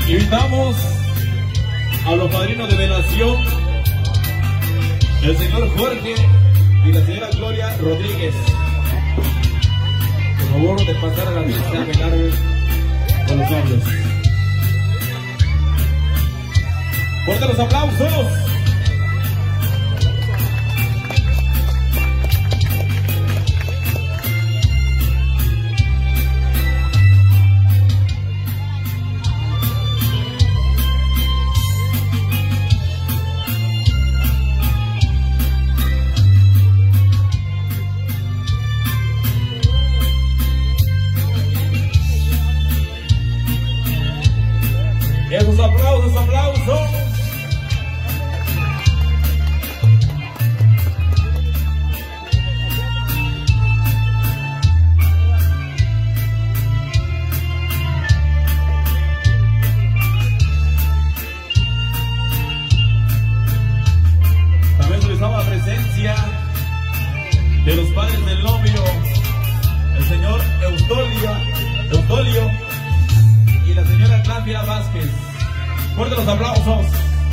Invitamos a los padrinos de velación, el señor Jorge y la señora Gloria Rodríguez. Por favor, de pasar a la lista a velar con los novios. Fuerte los aplausos. Esos aplausos, aplausos. También solicitamos la presencia de los padres del novio, el señor Eutolio y la señora Claudia Vázquez. Fuerte los aplausos.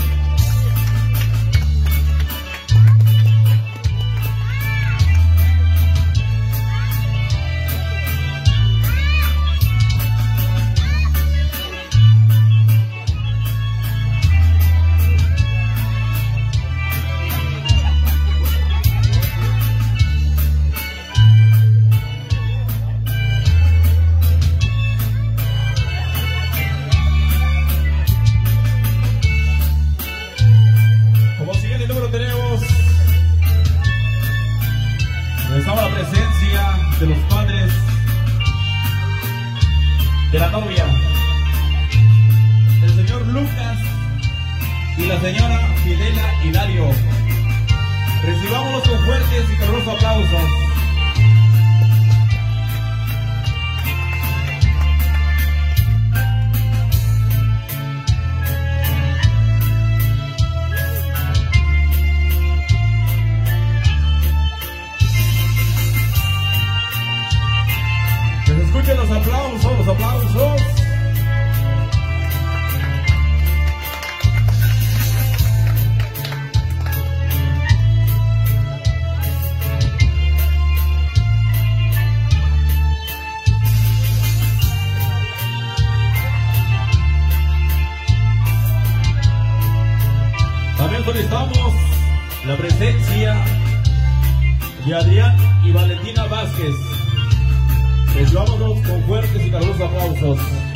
Estamos la presencia de los padres de la novia, el señor Lucas y la señora Fidela Hilario. Recibámoslos con fuertes y calurosos aplausos. Escuchen los aplausos, los aplausos. También solicitamos la presencia de Adrián y Valentina Vázquez. Recibámonos con fuertes y calurosos aplausos.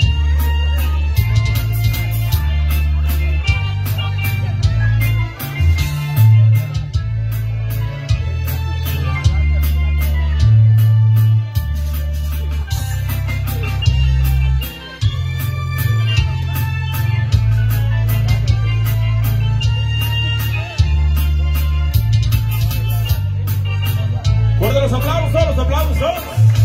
Fuerte los aplausos, los aplausos.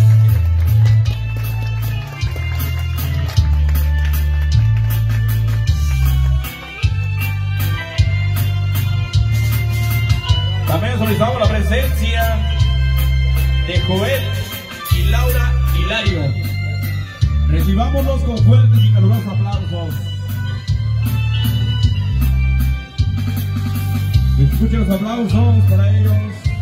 También solicitamos la presencia de Joel y Laura Hilario. Recibámoslos con fuertes y calurosos aplausos. Escuchen los aplausos para ellos.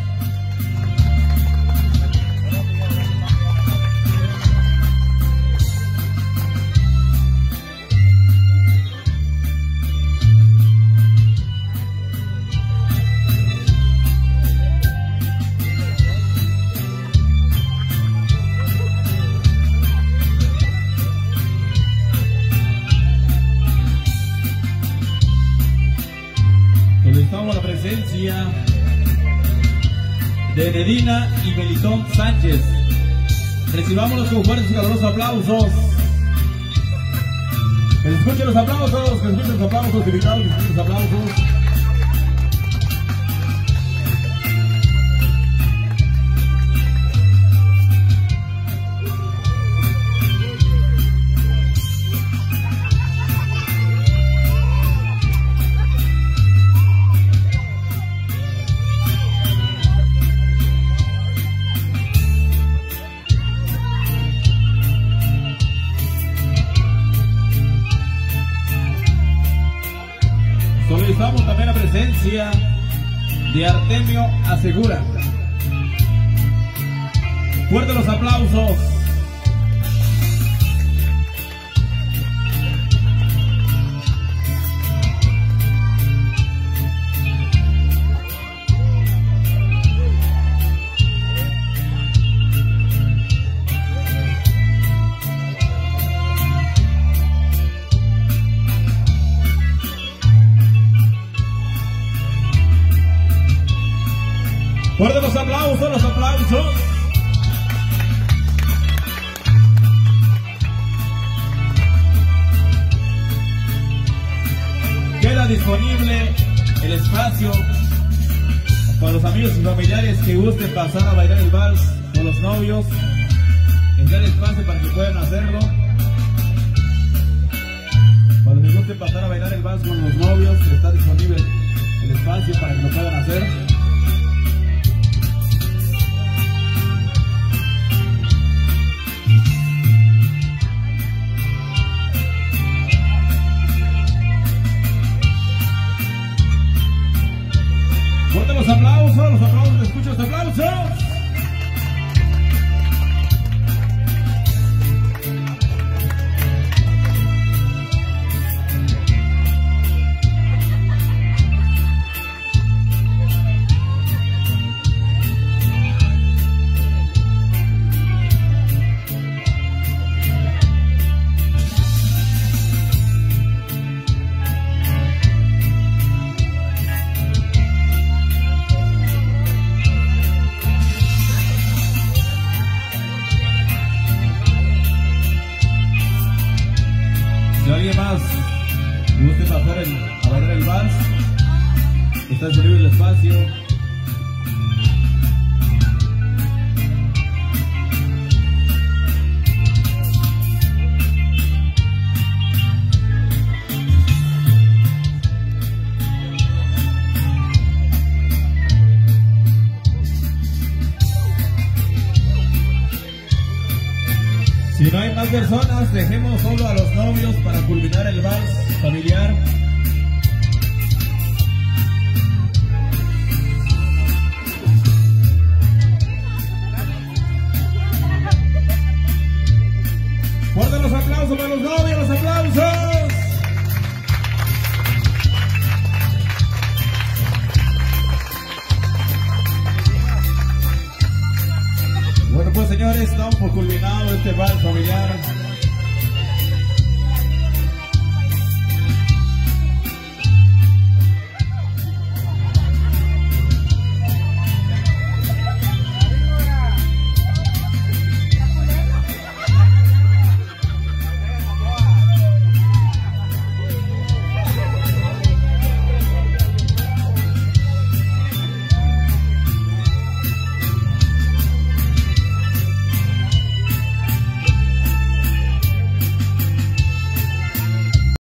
Solicitamos la presencia de Nedina y Melitón Sánchez. Recibámoslos con fuertes y calurosos aplausos. Que se escuchen los aplausos, que se escuchen los aplausos, invitados, que se escuchen los aplausos. Visualizamos también la presencia de Artemio Asegura. Fuertes los aplausos. Fuertes los aplausos, los aplausos. Queda disponible el espacio para los amigos y familiares que gusten pasar a bailar el vals con los novios. Está el espacio para que puedan hacerlo. Para los que gusten pasar a bailar el vals con los novios, está disponible el espacio para que lo puedan hacer. Los aplausos, escucho los aplausos. Si alguien más guste pasar a bailar el vals, está disponible el espacio. Si no hay más personas, dejemos solo a los novios para culminar el vals familiar.